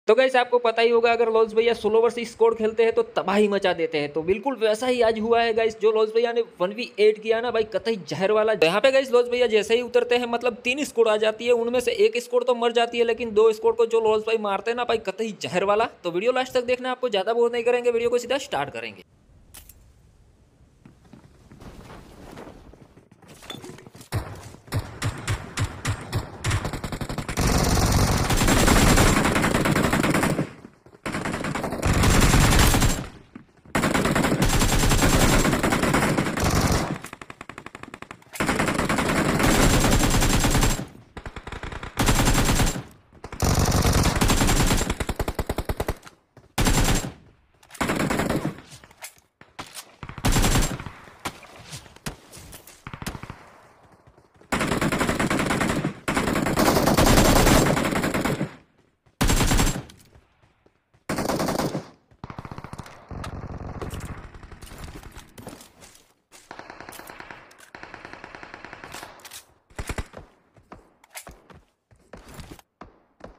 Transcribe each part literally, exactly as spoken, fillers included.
तो गाइस आपको पता ही होगा अगर लोल्स भैया सोलो वर्सेस स्क्वाड खेलते हैं तो तबाही मचा देते हैं। तो बिल्कुल वैसा ही आज हुआ है गाइस, जो लोल्स भैया ने वन वी एट किया ना भाई, कतई जहर वाला। यहाँ पे गाइस लोल्स भैया जैसे ही उतरते हैं मतलब तीन स्क्वाड आ जाती है, उनमें से एक स्क्वाड तो मर जाती है, लेकिन दो स्क्वाड को जो लोल्स भाई मारते हैं ना भाई, कतई जहर वाला। तो वीडियो लास्ट तक देखना, आपको ज्यादा बोर नहीं करेंगे, वीडियो को सीधा स्टार्ट करेंगे।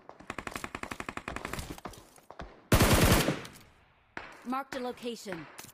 Marked a location.